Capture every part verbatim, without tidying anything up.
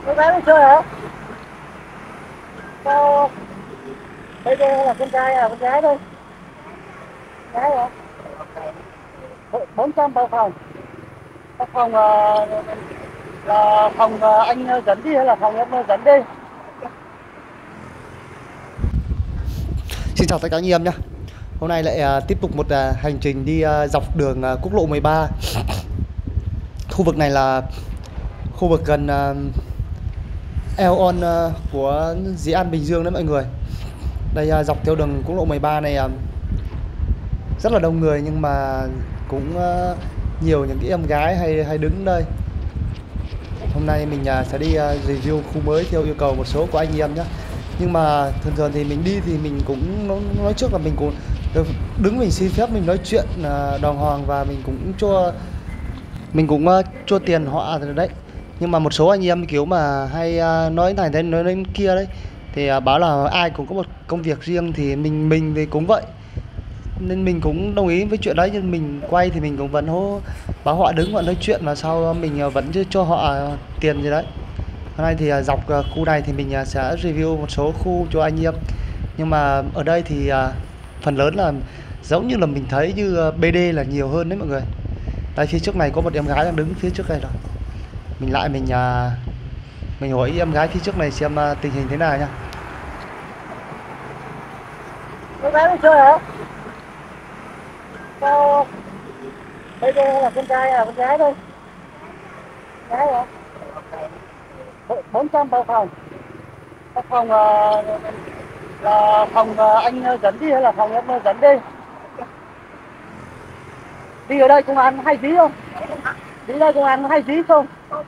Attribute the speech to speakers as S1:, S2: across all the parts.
S1: Con gái đi chơi hả? Sao bây giờ là con trai à con gái thôi? Gái hả? Bốn trăm bao phòng. Bao phòng ờ, là phòng ờ, anh dẫn đi hay là phòng em dẫn đi?
S2: Xin chào tất cả anh em nhé. Hôm nay lại à, tiếp tục một à, hành trình đi à, dọc đường à, quốc lộ mười ba. Khu vực này là khu vực gần à, Aeon à, của Dĩ An Bình Dương đấy mọi người. Đây à, dọc theo đường quốc lộ mười ba này à, rất là đông người nhưng mà cũng à, nhiều những cái em gái hay hay đứng đây. Hôm nay mình à, sẽ đi à, review khu mới theo yêu cầu một số của anh em nhé. Nhưng mà thường thường thì mình đi thì mình cũng nói, nói trước là mình cũng đứng mình xin phép mình nói chuyện à, đàng hoàng và mình cũng cho mình cũng uh, cho tiền họ rồi đấy. Nhưng mà một số anh em kiểu mà hay uh, nói này thế nói lên kia đấy thì uh, bảo là ai cũng có một công việc riêng thì mình mình thì cũng vậy, nên mình cũng đồng ý với chuyện đấy, nhưng mình quay thì mình cũng vẫn hô bảo họ đứng họ nói chuyện mà sau mình uh, vẫn cho họ tiền gì đấy. Hôm nay thì uh, dọc uh, khu này thì mình uh, sẽ review một số khu cho anh em, nhưng mà ở đây thì uh, phần lớn là giống như là mình thấy như uh, bê đê là nhiều hơn đấy mọi người. Đây phía trước này có một em gái đang đứng phía trước đây rồi. Mình lại mình à, mình hỏi em gái phía trước này xem à, tình hình thế nào nha.
S1: Con gái đi chơi hả? Sao bây giờ là con trai à con gái thôi? Gái hả? Bốn trăm bao phòng. Bao phòng ờ, là phòng ờ, anh dẫn đi hay là phòng em dẫn đi? Đi ở đây công an hay dí không? Đi đây công an hay dí không?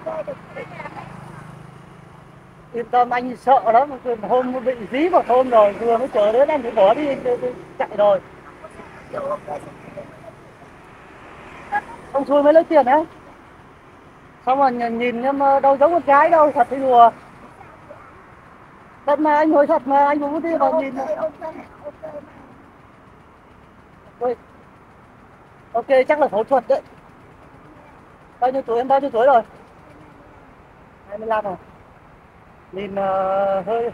S1: Yên tâm anh sợ lắm, hôm bị dí một hôm rồi, vừa mới chở đến anh phải bỏ đi, đi, đi chạy rồi. Ông xui mới lấy tiền đấy. Xong rồi nhìn, nhìn em đâu giống con gái đâu, thật thì đùa. Thật mà anh nói thật mà anh cũng đi vào nhìn. Ôi, ok chắc là phẫu thuật đấy. Bao nhiêu tuổi em bao nhiêu tuổi rồi? hai mươi lăm rồi. Nhìn uh, hơi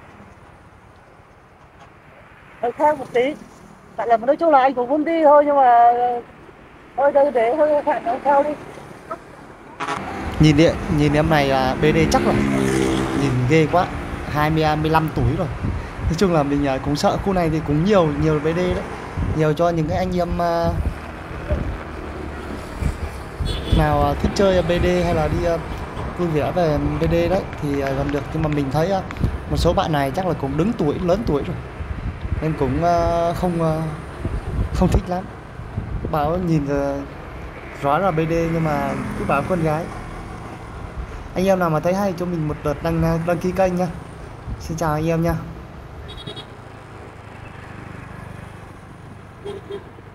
S1: hơi khác một tí. Tại là nói chung là anh cũng muốn đi thôi, nhưng mà thôi đây để hơi khả năng theo đi.
S2: Nhìn đi, nhìn em này là bê đê chắc rồi. Nhìn ghê quá. hai mươi hai mươi lăm tuổi rồi. Nói chung là mình à, cũng sợ khu này thì cũng nhiều nhiều bê đê đấy. Nhiều cho những cái anh em à, nào à, thích chơi bê đê hay là đi à, vui vẻ về bê đê đấy thì à, gần được, nhưng mà mình thấy à, một số bạn này chắc là cũng đứng tuổi lớn tuổi rồi nên cũng à, không à, không thích lắm. Bảo nhìn uh, rõ là bê đê nhưng mà cứ bảo con gái. Anh em nào mà thấy hay cho mình một đợt đăng đăng ký kênh nha. Xin chào anh em nha.